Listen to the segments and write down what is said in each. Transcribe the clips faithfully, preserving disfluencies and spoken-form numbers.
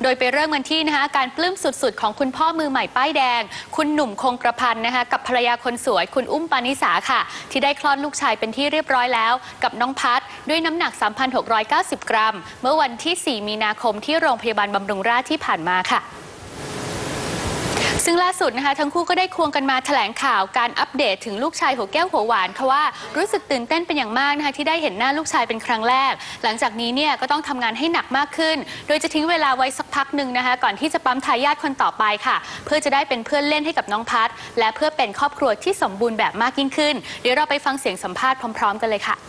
โดยไปเริ่มกันที่นะคะการปลื้มสุดๆของคุณพ่อมือใหม่ป้ายแดงคุณหนุ่มคงกระพันนะคะกับภรรยาคนสวยคุณอุ้มปานิสาค่ะที่ได้คลอดลูกชายเป็นที่เรียบร้อยแล้วกับน้องพัดด้วยน้ำหนัก สามพันหกร้อยเก้าสิบ กรัมเมื่อวันที่สี่มีนาคมที่โรงพยาบาลบำรุงราษฎร์ที่ผ่านมาค่ะซึ่งล่าสุดนะคะทั้งคู่ก็ได้ควงกันมาแถลงข่าวการอัปเดตถึงลูกชายหัวแก้วหัวหวานค่ะว่ารู้สึกตื่นเต้นเป็นอย่างมากนะคะที่ได้เห็นหน้าลูกชายเป็นครั้งแรกหลังจากนี้เนี่ยก็ต้องทำงานให้หนักมากขึ้นโดยจะทิ้งเวลาไว้สักพักหนึ่งนะคะก่อนที่จะปั๊มทายาทคนต่อไปค่ะเพื่อจะได้เป็นเพื่อนเล่นให้กับน้องพัดและเพื่อเป็นครอบครัวที่สมบูรณ์แบบมากยิ่งขึ้นเดี๋ยวเราไปฟังเสียงสัมภาษณ์พร้อมๆกันเลยค่ะ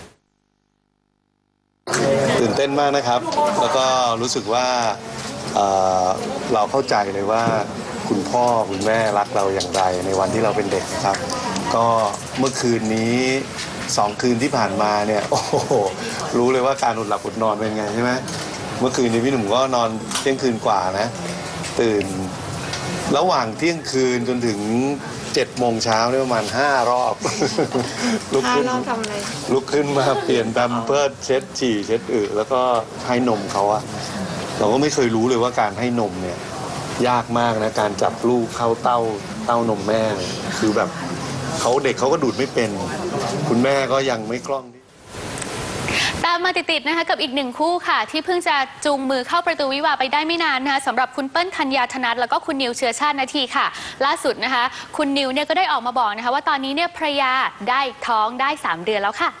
ตื่นเต้นมากนะครับแล้วก็รู้สึกว่า เอ่อ เราเข้าใจเลยว่าคุณพ่อคุณแม่รักเราอย่างไรในวันที่เราเป็นเด็กนะครับก็เมื่อคืนนี้สองคืนที่ผ่านมาเนี่ยโอ้โหรู้เลยว่าการอดหลับอดนอนเป็นไงใช่ไหมเมื่อคืนนี้พี่หนุ่มก็นอนเที่ยงคืนกว่านะตื่นระหว่างเที่ยงคืนจนถึงเจ็ดโมงเช้าเนี่ยประมาณห้ารอบลุกขึ้นลุกขึ้นมาเปลี่ยนแพมเพิร์สเช็ดฉี่เช็ดอึแล้วก็ให้นมเขาอะเราก็ไม่เคยรู้เลยว่าการให้นมเนี่ยยากมากนะการจับลูกเข้าเต้าเต้านมแม่เนี่ยคือแบบเขาเด็กเขาก็ดูดไม่เป็นคุณแม่ก็ยังไม่คล่องตามมาติดๆนะคะกับอีกหนึ่งคู่ค่ะที่เพิ่งจะจูงมือเข้าประตูวิวาห์ไปได้ไม่นานนะคะสำหรับคุณเปิ้ลธัญญาธนัทแล้วก็คุณนิวเชื้อชาตินาทีค่ะล่าสุดนะคะคุณนิวเนี่ยก็ได้ออกมาบอกนะคะว่าตอนนี้เนี่ยภรรยาได้ท้องได้สามเดือนแล้วค่ะ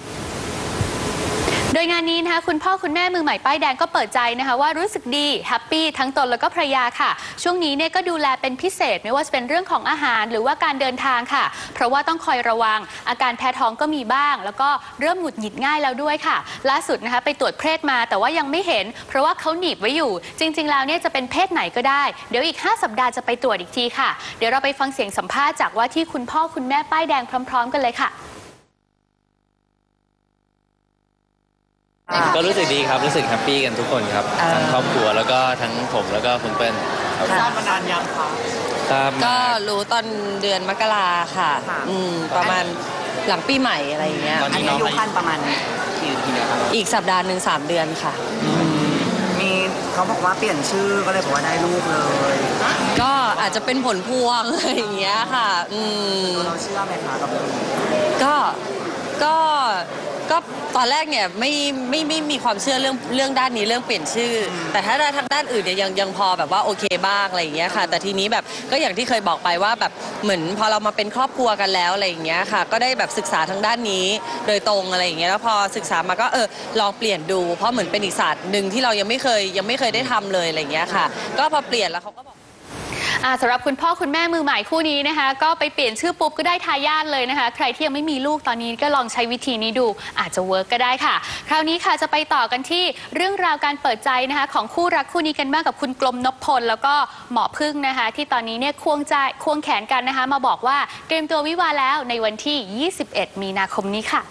โดยงานนี้นะคะคุณพ่อคุณแม่มือใหม่ป้ายแดงก็เปิดใจนะคะว่ารู้สึกดีแฮปปี้ทั้งตนแล้วก็ภรรยาค่ะช่วงนี้เนี่ยก็ดูแลเป็นพิเศษไม่ว่าจะเป็นเรื่องของอาหารหรือว่าการเดินทางค่ะเพราะว่าต้องคอยระวังอาการแพ้ท้องก็มีบ้างแล้วก็เริ่มหงุดหงิดง่ายแล้วด้วยค่ะล่าสุดนะคะไปตรวจเพศมาแต่ว่ายังไม่เห็นเพราะว่าเขาหนีบไว้อยู่จริงๆแล้วเนี่ยจะเป็นเพศไหนก็ได้เดี๋ยวอีกห้าสัปดาห์จะไปตรวจอีกทีค่ะเดี๋ยวเราไปฟังเสียงสัมภาษณ์จากว่าที่คุณพ่อคุณแม่ป้ายแดงพร้อมๆกันเลยค่ะก็รู้สึกดีครับรู้สึกแฮปปี้กันทุกคนครับทั้งครอบครัวแล้วก็ทั้งผมแล้วก็คุณเปิ้ลทราบมานานยังคะก็รู้ตอนเดือนมกราค่ะอืมประมาณหลังปีใหม่อะไรอย่างเงี้ยอันนี้อายุขั้นประมาณกี่ทีนะครับอีกสัปดาห์หนึ่งสามเดือนค่ะมีเขาบอกว่าเปลี่ยนชื่อก็เลยบอกว่าได้ลูกเลยก็อาจจะเป็นผลพวงอะไรอย่างเงี้ยค่ะอืมเราเชื่อไหมคะกับก็ก็ก็ตอนแรกเนี่ยไม่ไม่ไม่มีความเชื่อเรื่องเรื่องด้านนี้เรื่องเปลี่ยนชื่อแต่ถ้าทางด้านอื่นเนี่ยยังยังพอแบบว่าโอเคบ้างอะไรอย่างเงี้ยค่ะแต่ทีนี้แบบก็อย่างที่เคยบอกไปว่าแบบเหมือนพอเรามาเป็นครอบครัวกันแล้วอะไรอย่างเงี้ยค่ะก็ได้แบบศึกษาทางด้านนี้โดยตรงอะไรอย่างเงี้ยแล้วพอศึกษามาก็เออลองเปลี่ยนดูเพราะเหมือนเป็นอีกศาสตร์หนึ่งที่เรายังไม่เคยยังไม่เคยได้ทำเลยอะไรอย่างเงี้ยค่ะก็พอเปลี่ยนแล้วเขาก็บอกสำหรับคุณพ่อคุณแม่มือใหม่คู่นี้นะคะก็ไปเปลี่ยนชื่อปุ๊บก็ได้ทายาทเลยนะคะใครที่ยังไม่มีลูกตอนนี้ก็ลองใช้วิธีนี้ดูอาจจะเวิร์กก็ได้ค่ะคราวนี้ค่ะจะไปต่อกันที่เรื่องราวการเปิดใจนะคะของคู่รักคู่นี้กันบ้างกับคุณกลมนพพลแล้วก็หมอพึ่งนะคะที่ตอนนี้เนี่ยควงใจควงแขนกันนะคะมาบอกว่าเตรียมตัววิวาห์แล้วในวันที่ยี่สิบเอ็ดมีนาคมนี้ค่ะ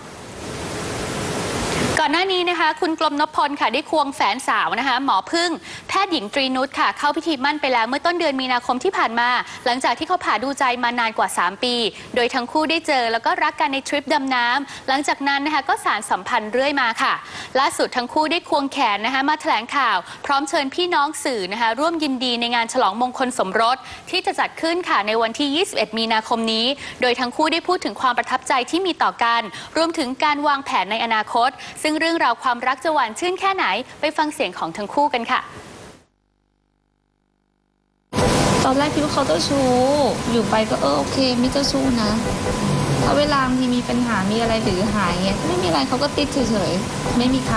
ก่อนหน้านี้นะคะคุณกลมนพพลค่ะได้ควงแฟนสาวนะคะหมอพึ่งแพทย์หญิงตรีนุชค่ะเข้าพิธีมั่นไปแล้วเมื่อต้นเดือนมีนาคมที่ผ่านมาหลังจากที่เขาผ่าดูใจมานานกว่าสามปีโดยทั้งคู่ได้เจอแล้วก็รักกันในทริปดำน้ำหลังจากนั้นนะคะก็สานสัมพันธ์เรื่อยมาค่ะล่าสุดทั้งคู่ได้ควงแขนนะคะมาแถลงข่าวพร้อมเชิญพี่น้องสื่อนะคะร่วมยินดีในงานฉลองมงคลสมรสที่จะจัดขึ้นค่ะในวันที่ยี่สิบเอ็ดมีนาคมนี้โดยทั้งคู่ได้พูดถึงความประทับใจที่มีต่อกันรวมถึงการวางแผนในอนาคตซึ่งเรื่องราวความรักจะหวานชื่นแค่ไหนไปฟังเสียงของทั้งคู่กันค่ะตอนแรกคิดว่าเขาเจ้าชู้อยู่ไปก็เออโอเคไม่เจ้าชู้นะถ้าเวลาที่มีปัญหามีอะไรหรือหายเงี้ยไม่มีอะไรเขาก็ติดเฉยๆไม่มีใคร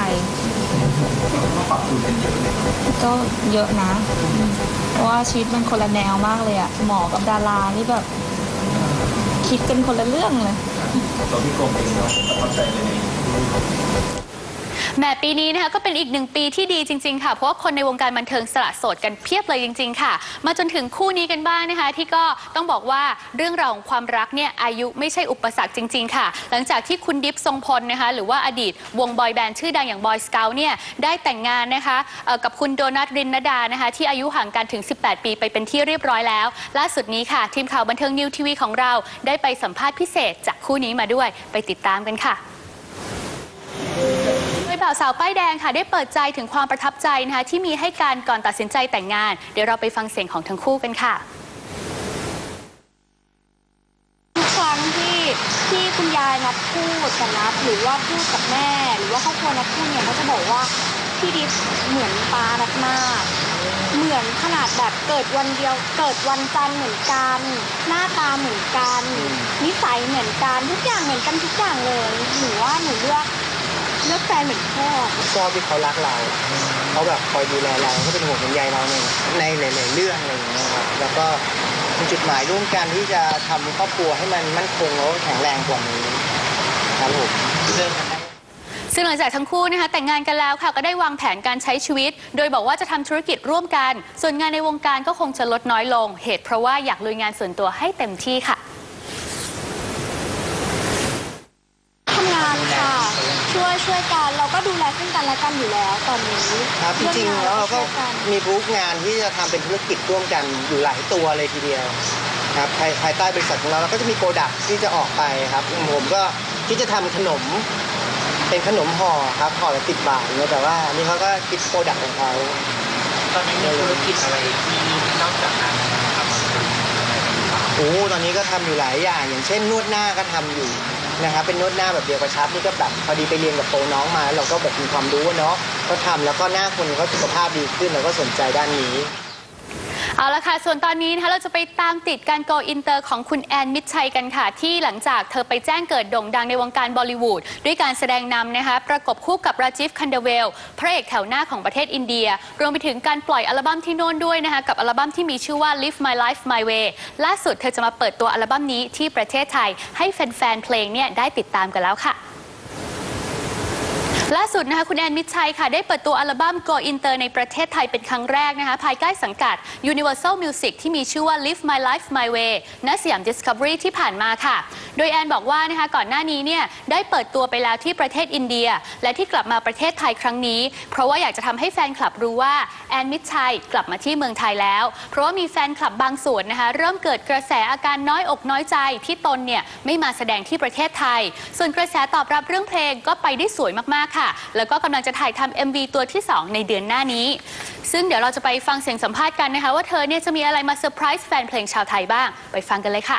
ก็เยอะนะเพราะว่าชีวิตมันคนละแนวมากเลยอะหมอกับดารานี่แบบคิดกันคนละเรื่องเลยเราพี่กรมเองเราประทับใจเลยแหมปีนี้นะคะก็เป็นอีกหนึ่งปีที่ดีจริงๆค่ะเพราะว่าคนในวงการบันเทิงสละโสดกันเพียบเลยจริงๆค่ะมาจนถึงคู่นี้กันบ้างนะคะที่ก็ต้องบอกว่าเรื่องราวของความรักเนี่ยอายุไม่ใช่อุปสรรคจริงๆค่ะหลังจากที่คุณดิฟทรงพลนะคะหรือว่าอดีตวงบอยแบนด์ชื่อดังอย่างบอยสเกาต์เนี่ยได้แต่งงานนะคะกับคุณโดนัทรินนดานะคะที่อายุห่างกันถึงสิบแปดปีไปเป็นที่เรียบร้อยแล้วล่าสุดนี้ค่ะทีมข่าวบันเทิงนิวทีวีของเราได้ไปสัมภาษณ์พิเศษจากคู่นี้มาด้วยไปติดตามกันค่ะโดยบ่าวสาวป้ายแดงค่ะได้เปิดใจถึงความประทับใจนะคะที่มีให้การก่อนตัดสินใจแต่งงานเดี๋ยวเราไปฟังเสียงของทั้งคู่กันค่ะทุกครั้งที่ที่คุณยายนัดพูดกับนัดหรือว่าพูดกับแม่หรือว่าครอบครัวนัดพูดเนี่ยเขาจะบอกว่าพี่ดิฟเหมือนป้านัดมากเหมือนขนาดแบบเกิดวันเดียวเกิดวันจันทร์เหมือนกันหน้าตาเหมือนกันนิสัยเหมือนกันทุกอย่างเหมือนกันทุกอย่างเลยหนูว่าหนูเลือกเลือกแฟนเหมือนพ่อชอบที่เขารักเราเขาแบบคอยดูแลเราก็เป็นห่วงเป็นใยเราในในหลายๆเรื่องอะไรอย่างเงี้ยครับแล้วก็มีจุดหมายร่วมกันที่จะทำครอบครัวให้มันมั่นคงแล้วแข็งแรงกว่านี้ครับผมเริ่มกันได้ซึ่งหลังจากทั้งคู่นะคะแต่งงานกันแล้วค่ะก็ได้วางแผนการใช้ชีวิตโดยบอกว่าจะทำธุรกิจร่วมกันส่วนงานในวงการก็คงจะลดน้อยลงเหตุเพราะว่าอยากลุยงานส่วนตัวให้เต็มที่ค่ะทำงานค่ะช่วยช่วยกันเราก็ดูแลซึ่งกันและกันอยู่แล้วตอนนี้ครับจริงๆแล้วเราก็มีบู๊งานที่จะทำเป็นธุรกิจร่วมกันอยู่หลายตัวเลยทีเดียวครับภายภายใต้บริษัทของเราเราก็จะมีโปรดักต์ที่จะออกไปครับผมก็ที่จะทำขนมเป็นขนมห่อครับห่อละสิบบาทเนี่ยแต่ว่านี่เขาก็คิดโปรดักต์ของเขาตอนนี้มีธุรกิจอะไรที่นอกจากนั้นนะครับโอ้ตอนนี้ก็ทำอยู่หลายอย่างอย่างเช่นนวดหน้าก็ทำอยู่นะครับเป็นนวดหน้าแบบเดียวกับชับนี่ก็แบบพอดีไปเรียนกับโปรน้องมาเราก็แบบมีความรู้เนาะก็ทำแล้วก็หน้าคนก็สุขภาพดีขึ้นเราก็สนใจด้านนี้เอาละค่ะส่วนตอนนี้นะคะเราจะไปตามติดการโกอินเตอร์ของคุณแอนมิตรชัยกันค่ะที่หลังจากเธอไปแจ้งเกิดโด่งดังในวงการบอลิวูดด้วยการแสดงนำนะคะประกบคู่กับราจิฟคันเดเวลพระเอกแถวหน้าของประเทศอินเดียรวมไปถึงการปล่อยอัลบั้มที่โน่นด้วยนะคะกับอัลบั้มที่มีชื่อว่า Live My Life My Way ล่าสุดเธอจะมาเปิดตัวอัลบั้มนี้ที่ประเทศไทยให้แฟนๆเพลงเนี่ยได้ติดตามกันแล้วค่ะล่าสุดนะคะคุณแอนมิตรชัยค่ะได้เปิดตัวอัลบั้ม Go Inter ในประเทศไทยเป็นครั้งแรกนะคะภายใต้สังกัด Universal Music ที่มีชื่อว่า Live My Life My Way ณ สยาม Discovery ที่ผ่านมาค่ะโดยแอนบอกว่านะคะก่อนหน้านี้เนี่ยได้เปิดตัวไปแล้วที่ประเทศอินเดียและที่กลับมาประเทศไทยครั้งนี้เพราะว่าอยากจะทำให้แฟนคลับรู้ว่าแอนมิตรชัยกลับมาที่เมืองไทยแล้วเพราะว่ามีแฟนคลับบางส่วนนะคะเริ่มเกิดกระแสอาการน้อยอกน้อยใจที่ตนเนี่ยไม่มาแสดงที่ประเทศไทยส่วนกระแสตอบรับเรื่องเพลงก็ไปได้สวยมากๆค่ะแล้วก็กำลังจะถ่ายทำ เอ็ม วี ตัวที่สองในเดือนหน้านี้ซึ่งเดี๋ยวเราจะไปฟังเสียงสัมภาษณ์กันนะคะว่าเธอเนี่ยจะมีอะไรมาเซอร์ไพรส์แฟนเพลงชาวไทยบ้างไปฟังกันเลยค่ะ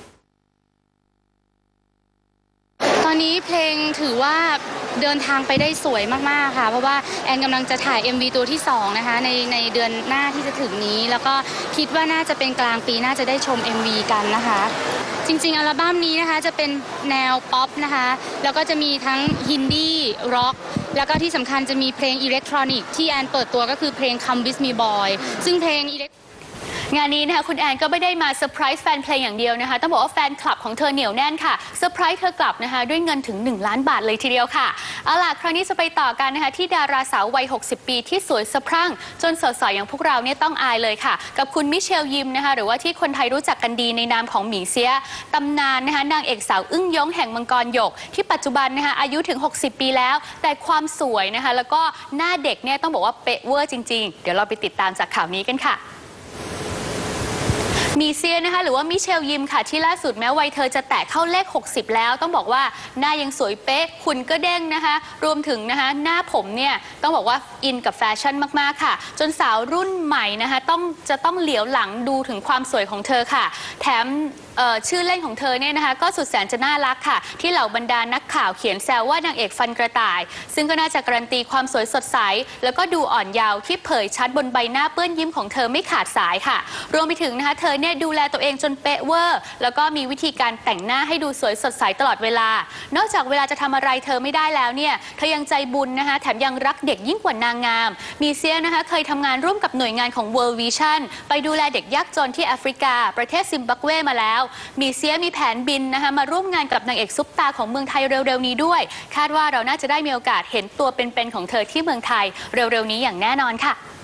ตอนนี้เพลงถือว่าเดินทางไปได้สวยมากๆค่ะเพราะว่าแอนกำลังจะถ่าย เอ็ม วี ตัวที่สองนะคะในในเดือนหน้าที่จะถึงนี้แล้วก็คิดว่าน่าจะเป็นกลางปีน่าจะได้ชม เอ็ม วี กันนะคะจริงๆอัลบั้มนี้นะคะจะเป็นแนวป๊อปนะคะแล้วก็จะมีทั้งฮินดี้ร็อกแล้วก็ที่สำคัญจะมีเพลงอิเล็กทรอนิกส์ที่แอนเปิดตัวก็คือเพลง Come With Me Boy ซึ่งเพลงอิเล็กงานนี้นะคะคุณแอนก็ไม่ได้มาเซอร์ไพรส์แฟนเพลงอย่างเดียวนะคะต้องบอกว่าแฟนคลับของเธอเหนียวแน่นค่ะเซอร์ไพรส์เธอกลับนะคะด้วยเงินถึงหนึ่งล้านบาทเลยทีเดียวค่ะเอาล่ะคราวนี้จะไปต่อกันนะคะที่ดาราสาววัยหกสิบปีที่สวยสะพรั่งจนสดใสอย่างพวกเราเนี่ยต้องอายเลยค่ะกับคุณมิเชลยิมนะคะหรือว่าที่คนไทยรู้จักกันดีในนามของหมิงเซียตำนานนะคะนางเอกสาวอึ้งย้งแห่งมังกรหยกที่ปัจจุบันนะคะอายุถึงหกสิบปีแล้วแต่ความสวยนะคะแล้วก็หน้าเด็กเนี่ยต้องบอกว่าเป๊ะเวอร์จริงๆเดี๋ยวเราไปติดตามจากข่าวนี้กันค่ะมีเซียนะคะหรือว่ามิเชลยิมค่ะที่ล่าสุดแม้วัยเธอจะแตะเข้าเลขหกสิบแล้วต้องบอกว่าหน้ายังสวยเป๊ะขุ่นก็เด้งนะคะรวมถึงนะคะหน้าผมเนี่ยต้องบอกว่าอินกับแฟชั่นมากๆค่ะจนสาวรุ่นใหม่นะคะต้องจะต้องเหลียวหลังดูถึงความสวยของเธอค่ะแถมชื่อเล่นของเธอเนี่ยนะคะก็สุดแสนจะน่ารักค่ะที่เหล่าบรรดานักข่าวเขียนแซวว่านางเอกฟันกระต่ายซึ่งก็น่าจะการันตีความสวยสดใสแล้วก็ดูอ่อนเยาว์ที่เผยชัดบนใบหน้าเปื้อนยิ้มของเธอไม่ขาดสายค่ะรวมไปถึงนะคะเธอเนี่ยดูแลตัวเองจนเป๊ะเวอร์แล้วก็มีวิธีการแต่งหน้าให้ดูสวยสดใสตลอดเวลานอกจากเวลาจะทำอะไรเธอไม่ได้แล้วเนี่ยเธอยังใจบุญนะคะแถมยังรักเด็กยิ่งกว่านางงามมีเซียนะคะเคยทำงานร่วมกับหน่วยงานของ World Vision ไปดูแลเด็กยากจนที่แอฟริกาประเทศซิมบับเวมาแล้วมีเซียมีแผนบินนะคะมาร่วมงานกับนางเอกซุปตาของเมืองไทยเร็วๆนี้ด้วยคาดว่าเราน่าจะได้มีโอกาสเห็นตัวเป็นๆของเธอที่เมืองไทยเร็วๆนี้อย่างแน่นอนค่ะ